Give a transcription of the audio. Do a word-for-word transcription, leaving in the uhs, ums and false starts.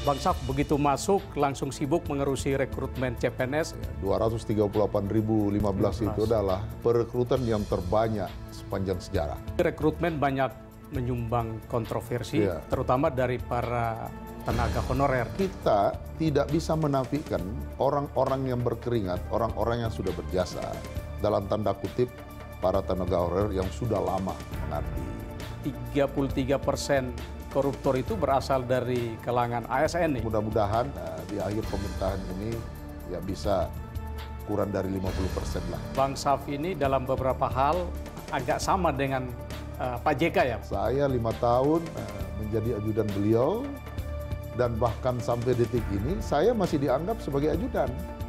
Bang Saf begitu masuk langsung sibuk mengurusi rekrutmen C P N S. dua ratus tiga puluh delapan ribu lima belas itu adalah perekrutan yang terbanyak sepanjang sejarah. Rekrutmen banyak menyumbang kontroversi, Ya. terutama dari para tenaga honorer. Kita tidak bisa menafikan orang-orang yang berkeringat, orang-orang yang sudah berjasa, dalam tanda kutip para tenaga honorer yang sudah lama mengabdi. tiga puluh tiga persen koruptor itu berasal dari kalangan A S N nih. Mudah-mudahan nah, di akhir pemerintahan ini ya bisa kurang dari lima puluh persen lah. Bang Saf ini dalam beberapa hal agak sama dengan uh, Pak J K ya? Saya lima tahun uh, menjadi ajudan beliau dan bahkan sampai detik ini saya masih dianggap sebagai ajudan.